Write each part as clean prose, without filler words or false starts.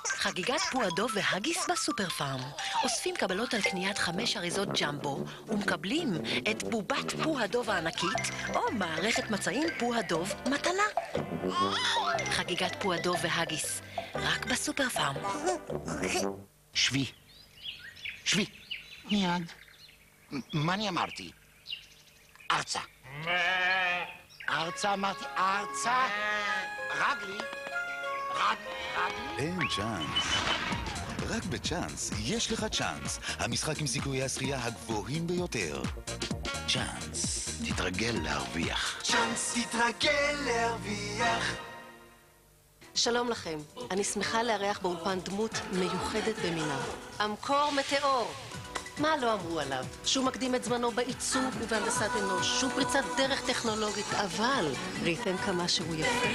חגיגת פועדו והגיס בסופר פארם. אוספים קבלות על קניית 5 אריזות ג'מבו ומקבלים את בובת פועדוב הענקית או מערכת מצעים פועדוב מתנה. חגיגת פועדו והגיס, רק בסופר פארם. שבי. שבי. מיד. מה אני אמרתי? ארצה. ארצה אמרתי, ארצה. רגלי. אין צ'אנס. רק בצ'אנס יש לך צ'אנס. המשחק עם סיכויי הזכייה הגבוהים ביותר. צ'אנס. תתרגל להרוויח. צ'אנס, תתרגל להרוויח. שלום לכם, אני שמחה לארח באולפן דמות מיוחדת במינה. אמקור מטאור. מה לא אמרו עליו? שהוא מקדים את זמנו בעיצוב ובהנדסת אנוש, שהוא פריצת דרך טכנולוגית, אבל ראיתם כמה שהוא יפה.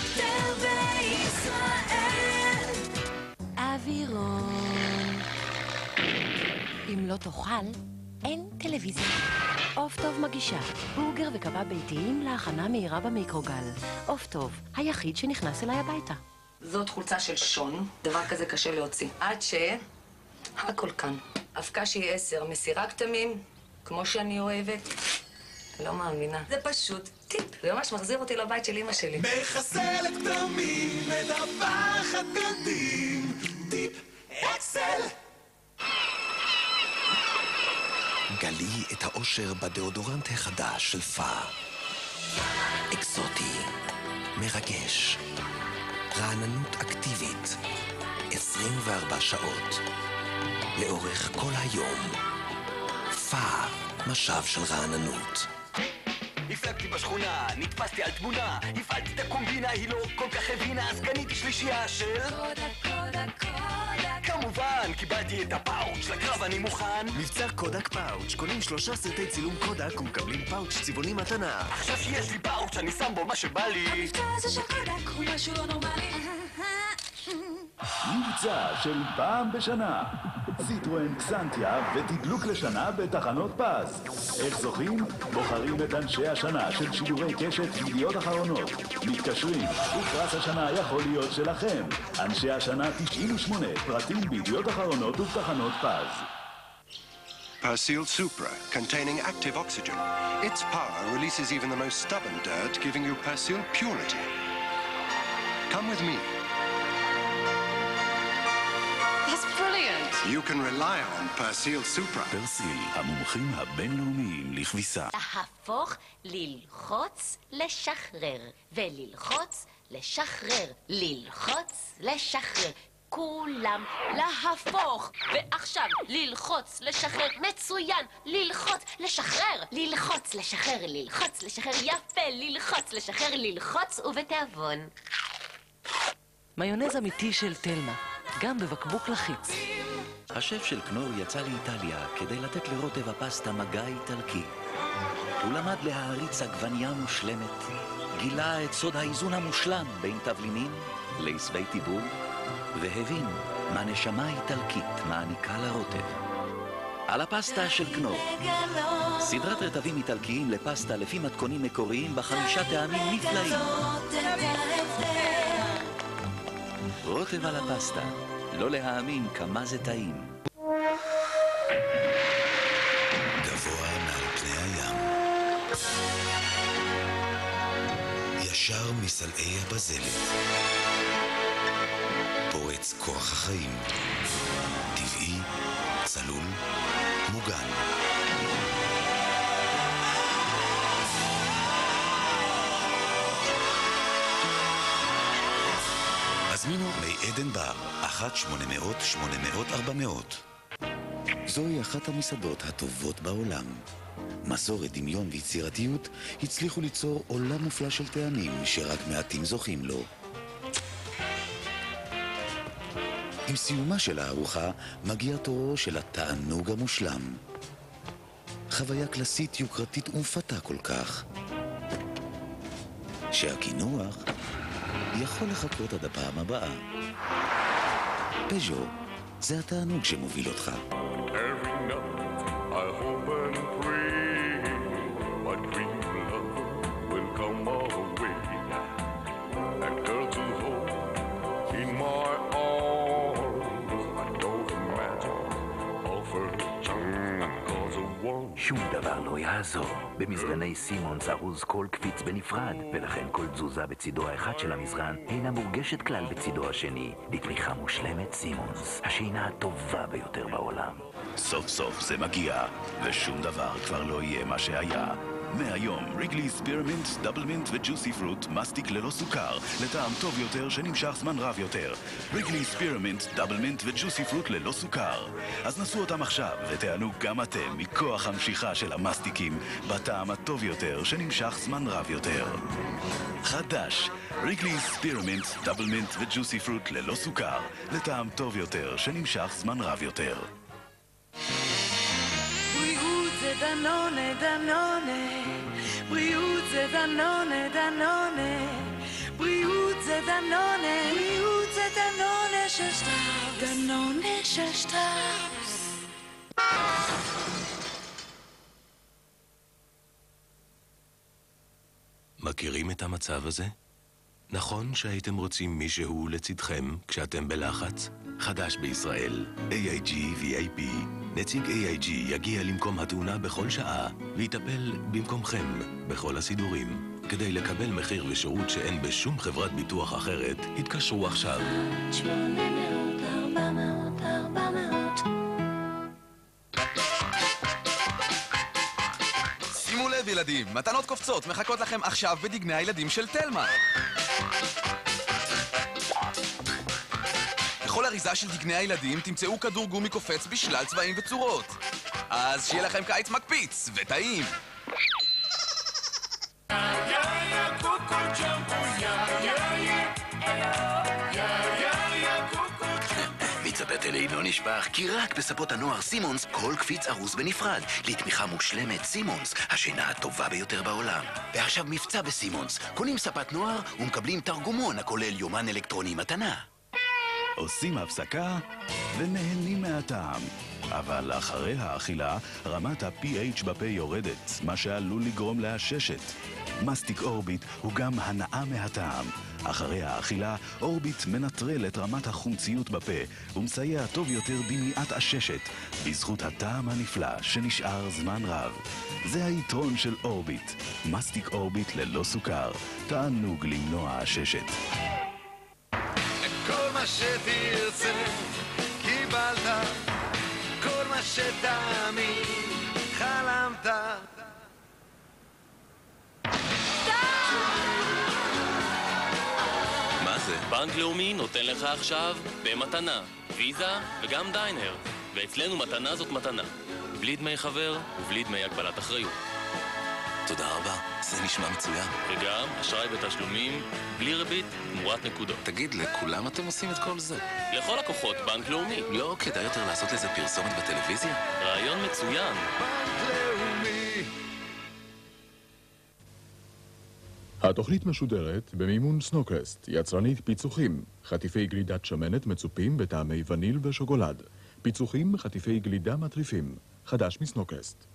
אווירון. אם לא תאכל, אין טלוויזיה. עוף טוב מגישה, בורגר וקבב ביתיים להכנה מהירה במיקרוגל. עוף טוב, היחיד שנכנס אליי הביתה. זאת חולצה של שון, דבר כזה קשה להוציא. עד ש... הכל כאן. אבקה שהיא 10, מסירה כתמים, כמו שאני אוהבת. לא מאמינה. זה פשוט טיפ. זה ממש מחזיר אותי לבית של אמא שלי. מחסלת כתמים, מדווחת בגדים. טיפ אקסל. גלי את האושר בדאודורנט החדש של פא. אקזוטי, מרגש, רעננות אקטיבית, 24 שעות, לאורך כל היום. פא, משב של רעננות. הפלגתי בשכונה, נתפסתי על תמונה, הפעלתי את הקומבינה, היא לא כל כך הבינה, אז קניתי שלישייה של... קודק. כמובן, קיבלתי את הפאוץ', לקרב אני מוכן. מבצע קודק פאוץ', קונים 3 סרטי צילום קודק ומקבלים פאוץ' צבעוני מתנה. עכשיו שיש לי פאוץ', אני שם בו מה שבא לי. המבצע הזה של קודק הוא משהו לא נורמלי. מבצע של פעם בשנה. סיטרואן קסנטיה ותדלוק לשנה בתחנות פז. איך זוכים? בוחרים את אנשי השנה של שידורי קשת וידיעות אחרונות. מתקשרים, ופרס השנה יכול להיות שלכם. אנשי השנה 98, פרטים בידיעות אחרונות ובתחנות פז. Persil Supra, containing active oxygen. Its power releases even the most stubborn dirt, giving you Persil purity. Come with me. You can rely on Persil Supra. פרסיל, המומחים הבינלאומיים לכביסה. להפוך, ללחוץ, לשחרר. וללחוץ, לשחרר. ללחוץ, לשחרר. כולם להפוך. ועכשיו, ללחוץ, לשחרר. מצוין. ללחוץ, לשחרר. ללחוץ, לשחרר. ללחוץ, לשחרר. יפה. ללחוץ, לשחרר. ללחוץ ובתיאבון. מיונז אמיתי של תלמה, גם בבקבוק לחיץ. השף של קנור יצא לאיטליה כדי לתת לרוטב הפסטה מגע איטלקי. הוא למד להעריץ עגבניה מושלמת, גילה את סוד האיזון המושלם בין תבלינים לעשבי טיבור, והבין מה נשמה איטלקית מעניקה לרוטב. על הפסטה של קנור, סדרת רטבים איטלקיים לפסטה לפי מתכונים מקוריים ב5 טעמים נפלאים. רוטב על הפסטה, לא להאמין כמה זה טעים. גבוה מעל פני הים, ישר מסלעי הבזלת, פורץ כוח החיים, טבעי, צלול, מוגן. הזמינו מעדן בר, 1-800-800-400. זוהי אחת המסעדות הטובות בעולם. מסורת, דמיון ויצירתיות הצליחו ליצור עולם מופלא של טעמים שרק מעטים זוכים לו. עם סיומה של הארוחה מגיע תורו של התענוג המושלם. חוויה קלאסית יוקרתית ומפתה כל כך, שהקינוח יכול לחכות עד הפעם הבאה. פז'ו, זה התענוג שמוביל אותך. שום דבר לא יעזור. במזרני סימונס ארוז כל קפיץ בנפרד, ולכן כל תזוזה בצידו האחד של המזרן אינה מורגשת כלל בצידו השני. לתמיכה מושלמת סימונס, השינה הטובה ביותר בעולם. סוף סוף זה מגיע, ושום דבר כבר לא יהיה מה שהיה. מהיום, ריגלי ספירמינט, דאבל מינט וג'וסי פרוט, מסטיק ללא סוכר, לטעם טוב יותר שנמשך זמן רב יותר. ריגלי ספירמינט, דאבל מינט וג'וסי פרוט ללא סוכר. אז נסו אותם עכשיו ותענו גם אתם מכוח המשיכה של המסטיקים בטעם הטוב יותר שנמשך זמן רב יותר. חדש, ריגלי ספירמינט, דאבל מינט וג'וסי פרוט ללא סוכר, לטעם טוב יותר שנמשך זמן רב יותר. דנונה, דנונה, בריאות זה דנונה, דנונה, בריאות זה דנונה, בריאות זה דנונה של שטראוס, דנונה של שטראוס. מכירים את המצב הזה? נכון שהייתם רוצים מישהו לצדכם כשאתם בלחץ? חדש בישראל, AIG VIP. נציג AIG יגיע למקום התאונה בכל שעה ויטפל במקומכם בכל הסידורים. כדי לקבל מחיר ושירות שאין בשום חברת ביטוח אחרת, התקשרו עכשיו. 800-400-400. שימו לב ילדים, מתנות קופצות מחכות לכם עכשיו בדגני הילדים של תלמה. בכל אריזה של דגני הילדים תמצאו כדור גומי קופץ בשלל צבעים וצורות. אז שיהיה לכם קיץ מקפיץ וטעים. מיץ הבטן אינו נשפך, כי רק בספות הנוער סימונס כל קפיץ ארוז בנפרד. לתמיכה מושלמת סימונס, השינה הטובה ביותר בעולם. ועכשיו מבצע בסימונס, קונים ספת נוער ומקבלים תרגומון הכולל יומן אלקטרוני מתנה. עושים הפסקה ונהנים מהטעם. אבל אחרי האכילה, רמת ה-pH בפה יורדת, מה שעלול לגרום לעששת. מסטיק אורביט הוא גם הנאה מהטעם. אחרי האכילה, אורביט מנטרל את רמת החומציות בפה ומסייע טוב יותר במניעת עששת, בזכות הטעם הנפלא שנשאר זמן רב. זה היתרון של אורביט. מסטיק אורביט ללא סוכר. תענוג למנוע עששת. כל מה שתרצה, קיבלת, כל מה שתאמין, חלמת. מה זה? בנק לאומי נותן לך עכשיו במתנה, ויזה וגם דיינר. ואצלנו מתנה זאת מתנה. בלי דמי חבר ובלי דמי הגבלת אחריות. תודה רבה, זה נשמע מצוין. וגם אשראי בתשלומים, בלי ריבית, תמורת נקודות. תגיד, לכולם אתם עושים את כל זה? לכל לקוחות בנק לאומי. לא כדאי יותר לעשות לזה פרסומת בטלוויזיה? רעיון מצוין. בנק לאומי. התוכנית משודרת במימון סנוקרסט, יצרנית פיצוחים, חטיפי גלידת שמנת מצופים בטעמי וניל ושוקולד, פיצוחים חטיפי גלידה מטריפים, חדש מסנוקרסט.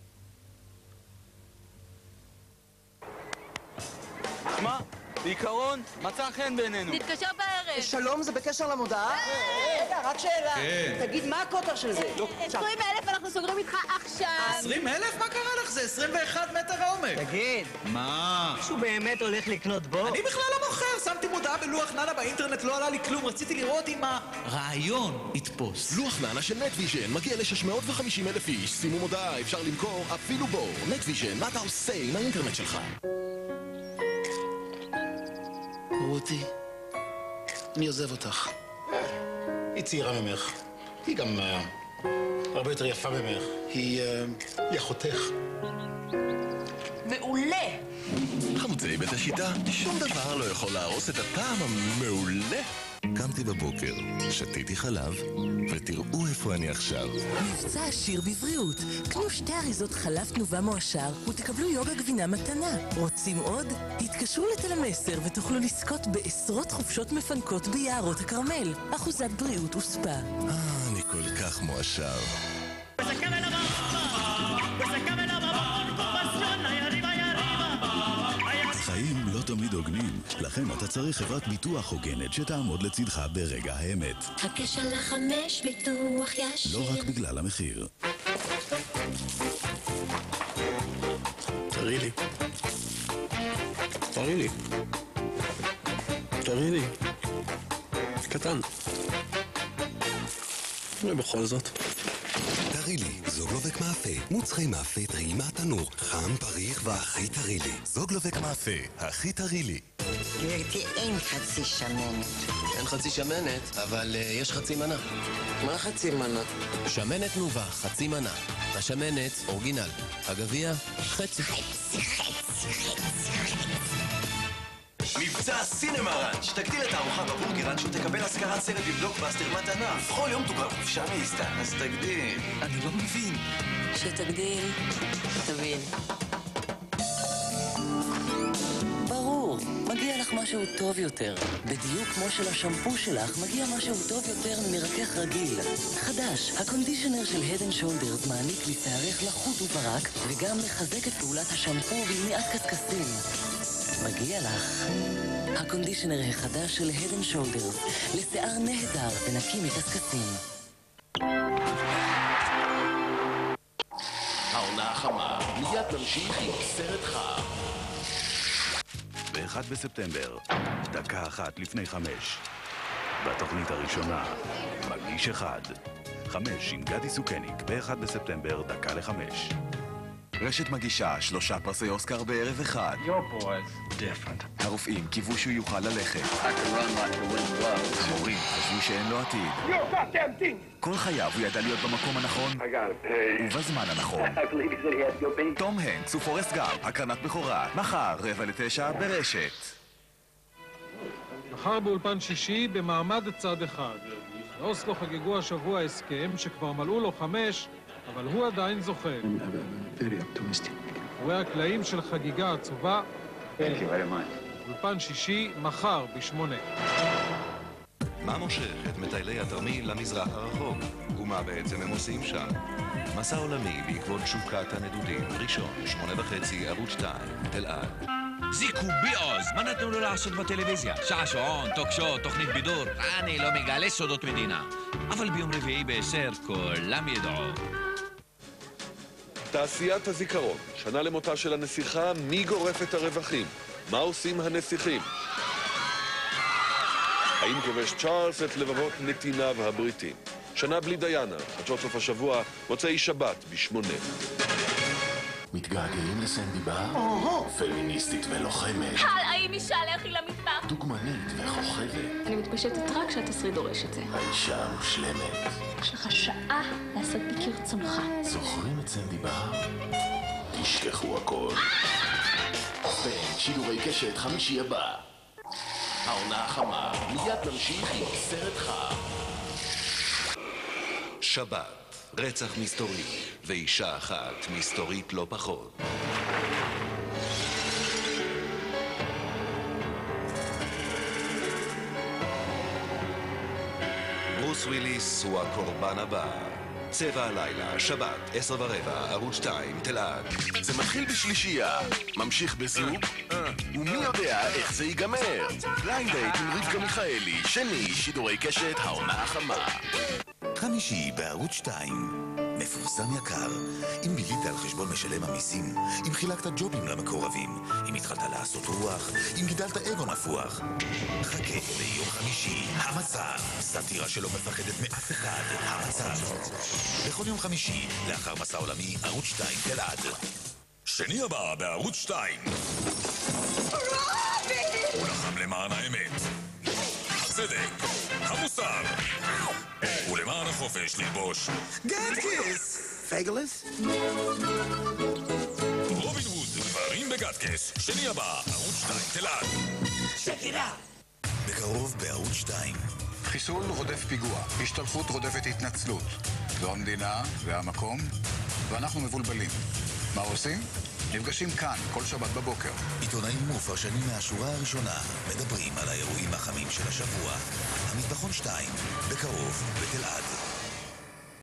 מה? בעיקרון, מצא חן בינינו. נתקשר בערב. שלום, זה בקשר למודעה? רגע, רק שאלה. כן. תגיד, מה הכותר של זה? 20,000 אנחנו סוגרים איתך עכשיו. 20,000? מה קרה לך? זה 21 מטר העומק. תגיד. מה? מישהו באמת הולך לקנות בו? אני בכלל לא מוכר. שמתי מודעה בלוח ננה באינטרנט, לא עלה לי כלום. רציתי לראות אם הרעיון יתפוס. לוח ננה של נטוויז'ן מגיע ל-650,000 איש. שימו מודעה, אפשר למכור אפילו בור. נטוויז'ן, מה אתה עושה עם האינטרנט שלך? רותי, אני עוזב אותך. היא צעירה ממך. היא גם הרבה יותר יפה ממך. היא אחותך. מעולה. חמוצי בית השיטה, שום דבר לא יכול להרוס את הטעם המעולה. קמתי בבוקר, שתיתי חלב, ותראו איפה אני עכשיו. מבצע עשיר בבריאות. קנו 2 אריזות חלב תנובה מועשר ותקבלו יוגה גבינה מתנה. רוצים עוד? התקשרו לתל המסר ותוכלו לזכות בעשרות חופשות מפנקות ביערות הכרמל. אחוזת בריאות וספה. אני כל כך מועשר. החיים לא תמיד הוגנים, לכן אתה צריך חברת ביטוח הוגנת שתעמוד לצדך ברגע האמת. הקשר ל5 ביטוח ישיר. לא רק בגלל המחיר. תראי לי. תראי לי. תראי לי. קטן. ובכל זאת. תראי לי, זוגלובק מאפה. מוצרי מאפה טרי מהתנור. חם, פריך והכי תראי לי. זוגלובק מאפה, הכי תראי לי. גברתי, אין חצי שמנת. אין חצי שמנת, אבל יש חצי מנה. מה חצי מנה? שמנת תנובה, חצי מנה. השמנת, אורגינל. הגביע, חצי. מבצע סינמה ראנץ'. תגדיל את הארוחה בבורגר ראנץ' ותקבל השכרת סרט בבלוקבאסטר מתנה. בכל יום תוכל חופשה מאיסטן, אז תגדיל. אני לא מבין. שתגדיל, תבין. ברור, מגיע לך משהו טוב יותר. בדיוק כמו שלשמפו שלך מגיע משהו טוב יותר ממרכך רגיל. חדש, הקונדישנר של Head & Shoulders מעניק לשערך לחות וברק וגם לחזק את פעולת השמפו במניעת קשקשים. מגיע לך. הקונדישנר החדש של Head & Shoulders לשיער נהדר ונקי מקשקשים. העונה החמה, מיד נמשיך עם סרט חם. ב-1 בספטמבר, דקה אחת לפני 5. בתוכנית הראשונה, מגיש אחד. 5 עם גדי סוכניק, ב-1 בספטמבר, דקה ל-5. רשת מגישה 3 פרסי אוסקר בערב אחד. Your boy's different. הרופאים קיוו שהוא יוכל ללכת. המורים חשבו שאין לו עתיד. כל חייו הוא ידע להיות במקום הנכון ובזמן הנכון. תום הנקס ופורסט גאמפ, הקרנת בכורה, מחר 8:45 ברשת. מחר באולפן שישי במעמד צד אחד. באוסלו חגגו השבוע הסכם שכבר מלאו לו 5, אבל הוא עדיין זוכר. רואה הקלעים של חגיגה עצובה. אולפן שישי, מחר ב8. מה מושך את מטיילי התרמיל למזרח הרחוק? ומה בעצם הם עושים שם? מסע עולמי בעקבות שוקת הנדודים. ראשון, 8:30, ערוץ 2, תל אביב. זיקו ביעוז, מה נתנו לו לעשות בטלוויזיה? שעשועון, טוק-שו, תוכנית בידור. אני לא מגלה סודות מדינה. אבל ביום רביעי ב10 כולם ידעו. תעשיית הזיכרון, שנה למותה של הנסיכה, מי גורף את הרווחים? מה עושים הנסיכים? האם כובש צ'ארלס את לבבות נתיניו הבריטים? שנה בלי דיינה, חדשות סוף השבוע, מוצאי שבת ב8. מתגעגעים לסנדי בר? פמיניסטית ולוחמת. האם אישה לכי למטבח? דוגמנית וחוכבת. אני מתפשטת רק כשהתסריט דורש את זה. האישה המושלמת. יש לך שעה לעשות בי כרצונך. זוכרים את סנדי בר? תשכחו הכל. פן, שידורי קשת, חמישי הבא. העונה החמה, מיד נמשיך עם סרט חם. שבת, רצח מסתורי, ואישה אחת מסתורית לא פחות. ברוס וויליס הוא הקורבן הבא. צבע הלילה, שבת, 10:15, ערוץ 2, תל אביב. זה מתחיל בשלישייה, ממשיך בזוג, ומי יודע איך זה ייגמר. בליינד דייט עם רבקה מיכאלי, שני, שידורי קשת, העונה החמה. חמישי בערוץ 2. מפורסם יקר, אם בילית על חשבון משלם המיסים, אם חילקת ג'ובים למקורבים, אם התחלת לעשות רוח, אם גידלת אגו נפוח. חכה ליום חמישי, המצב. סאטירה שלא מפחדת מאף אחד, המצב. בכל יום חמישי, לאחר מסע עולמי, ערוץ 2 תלעד. שני הבא בערוץ 2. הוא לחם למען האמת, הצדק, המוסר, ולמען החופש ללבוש גטקס. פייגלס? רובין הוד, דברים בגטקס. שני הבא, ערוץ 2 תלעד. שקירה. בקרוב בערוץ 2. חיסול רודף פיגוע, השתלחות רודפת התנצלות. זו המדינה והמקום, ואנחנו מבולבלים. מה עושים? נפגשים כאן כל שבת בבוקר. עיתונאים ופרשנים מהשורה הראשונה מדברים על האירועים החמים של השבוע. המטבחון 2, בקרוב בתל אביב.